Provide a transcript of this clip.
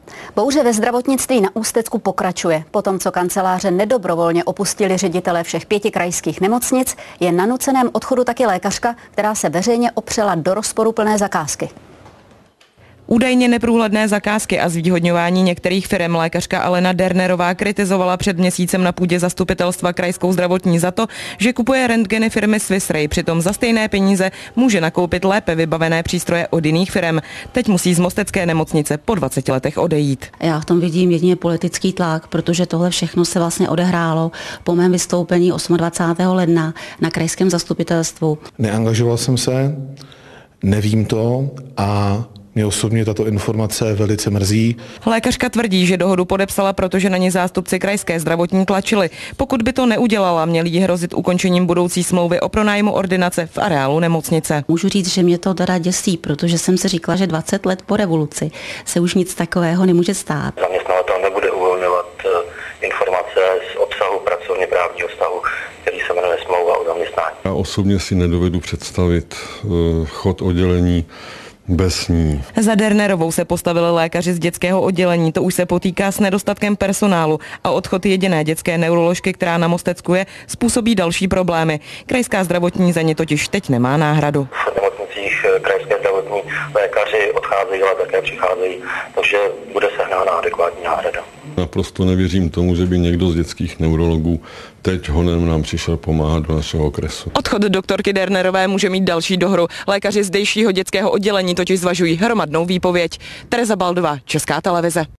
Bouře ve zdravotnictví na Ústecku pokračuje. Potom, co kanceláře nedobrovolně opustili ředitelé všech 5 krajských nemocnic, je na nuceném odchodu taky lékařka, která se veřejně opřela do rozporuplné zakázky. Údajně neprůhledné zakázky a zvýhodňování některých firem lékařka Alena Dernerová kritizovala před měsícem na půdě zastupitelstva krajskou zdravotní za to, že kupuje rentgeny firmy Swiss Ray, přitom za stejné peníze může nakoupit lépe vybavené přístroje od jiných firem. Teď musí z mostecké nemocnice po 20 letech odejít. Já v tom vidím jedině politický tlak, protože tohle všechno se vlastně odehrálo po mém vystoupení 28. ledna na krajském zastupitelstvu. Neangažoval jsem se, nevím to a mě osobně tato informace velice mrzí. Lékařka tvrdí, že dohodu podepsala, protože na ně zástupci krajské zdravotní tlačili. Pokud by to neudělala, měli jí hrozit ukončením budoucí smlouvy o pronájmu ordinace v areálu nemocnice. Můžu říct, že mě to teda děsí, protože jsem si říkala, že 20 let po revoluci se už nic takového nemůže stát. Zaměstnavatel nebude uvolňovat informace z obsahu pracovně právního vztahu, který se jmenuje smlouva o zaměstnání. Já osobně si nedovedu představit chod oddělení bez ní. Za Dernerovou se postavili lékaři z dětského oddělení, to už se potýká s nedostatkem personálu a odchod jediné dětské neuroložky, která na Mostecku je, způsobí další problémy. Krajská zdravotní za ně totiž teď nemá náhradu. V nemocnicích krajské zdravotní lékaři odcházejí, ale také přicházejí, takže bude sehnána adekvátní náhrada. Naprosto nevěřím tomu, že by někdo z dětských neurologů teď honem nám přišel pomáhat do našeho okresu. Odchod doktorky Dernerové může mít další dohru. Lékaři zdejšího dětského oddělení totiž zvažují hromadnou výpověď. Tereza Baldová, Česká televize.